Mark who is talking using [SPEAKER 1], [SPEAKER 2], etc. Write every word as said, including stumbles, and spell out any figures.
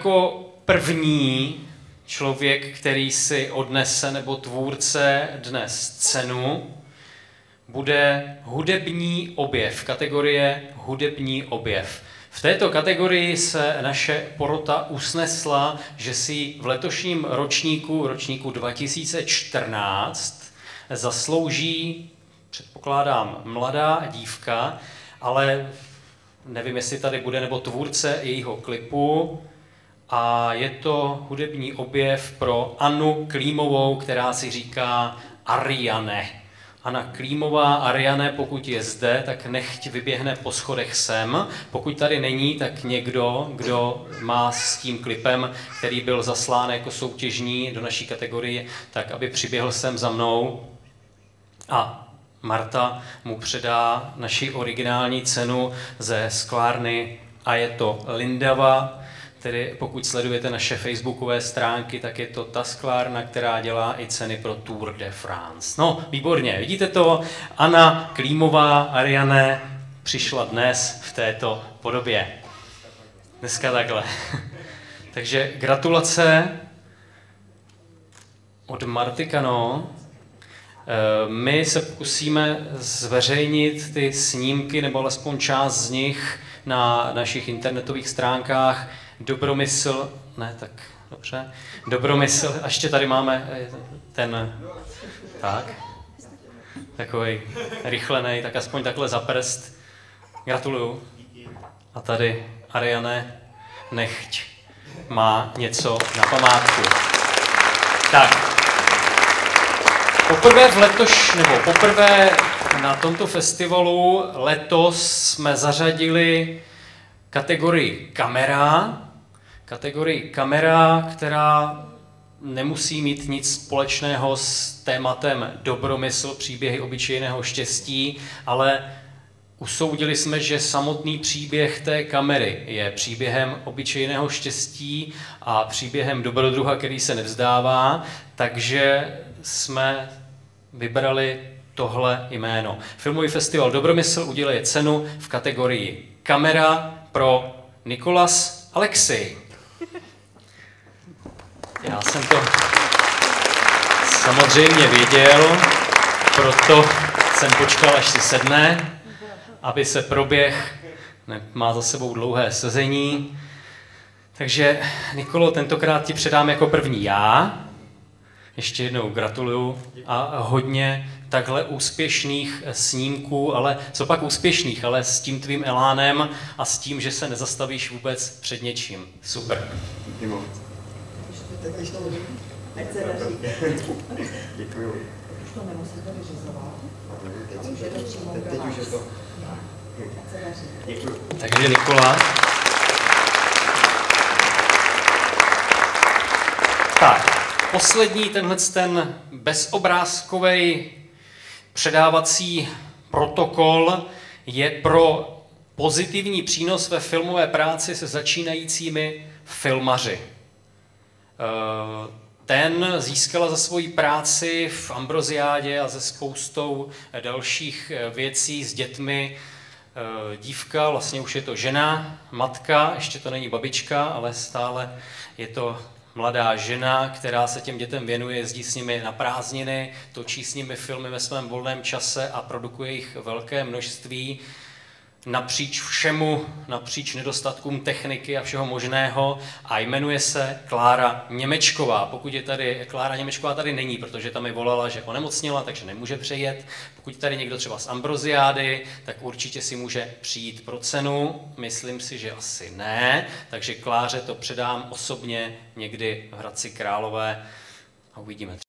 [SPEAKER 1] jako první člověk, který si odnese, nebo tvůrce dnes cenu, bude hudební objev, kategorie hudební objev. V této kategorii se naše porota usnesla, že si v letošním ročníku, ročníku dva tisíce čtrnáct, zaslouží, předpokládám, mladá dívka, ale nevím, jestli tady bude, nebo tvůrce jejího klipu. A je to hudební objev pro Annu Klímovou, která si říká Ariane. Anna Klímová, Ariane, pokud je zde, tak nechť vyběhne po schodech sem. Pokud tady není, tak někdo, kdo má s tím klipem, který byl zaslán jako soutěžní do naší kategorie, tak aby přiběhl sem za mnou. A Marta mu předá naši originální cenu ze sklárny a je to Lindava. Tedy pokud sledujete naše facebookové stránky, tak je to ta sklárna, která dělá i ceny pro Tour de France. No, výborně, vidíte to? Anna Klímová, Ariane, přišla dnes v této podobě. Dneska takhle. Takže gratulace od Marty Kano. My se pokusíme zveřejnit ty snímky, nebo alespoň část z nich, na našich internetových stránkách. Dobromysl, ne, tak dobře, Dobromysl, a ještě tady máme ten, tak, takovej rychlenej, tak aspoň takhle za prst. Gratuluju. A tady Ariane, nechť má něco na památku. Tak, poprvé v letoš, nebo poprvé na tomto festivalu letos jsme zařadili kategorii kamera, kategorii kamera, která nemusí mít nic společného s tématem Dobromysl, příběhy obyčejného štěstí, ale usoudili jsme, že samotný příběh té kamery je příběhem obyčejného štěstí a příběhem dobrodruha, který se nevzdává, takže jsme vybrali tohle jméno. Filmový festival Dobromysl uděluje cenu v kategorii kamera pro Nikolas Alexej. Já jsem to samozřejmě věděl, proto jsem počkal, až si sedne, aby se proběh, má za sebou dlouhé sezení. Takže Nikolo, tentokrát ti předám jako první já. Ještě jednou gratuluju a hodně takhle úspěšných snímků, ale co pak úspěšných, ale s tím tvým elánem a s tím, že se nezastavíš vůbec před něčím. Super.
[SPEAKER 2] Děkuju. Už to nemusíte vyřizovat. Teď už je to. Děkuju.
[SPEAKER 1] Takže Nikola. Tak, poslední tenhle ten bezobrázkový předávací protokol je pro pozitivní přínos ve filmové práci se začínajícími filmaři. Ten získala za svoji práci v Ambroziádě a se spoustou dalších věcí s dětmi dívka, vlastně už je to žena, matka, ještě to není babička, ale stále je to mladá žena, která se těm dětem věnuje, jezdí s nimi na prázdniny, točí s nimi filmy ve svém volném čase a produkuje jich velké množství napříč všemu, napříč nedostatkům techniky a všeho možného a jmenuje se Klára Němečková. Pokud je tady, Klára Němečková tady není, protože tam mi volala, že onemocněla, takže nemůže přejet. Pokud tady někdo třeba z Ambroziády, tak určitě si může přijít pro cenu. Myslím si, že asi ne, takže Kláře to předám osobně někdy v Hradci Králové a uvidíme.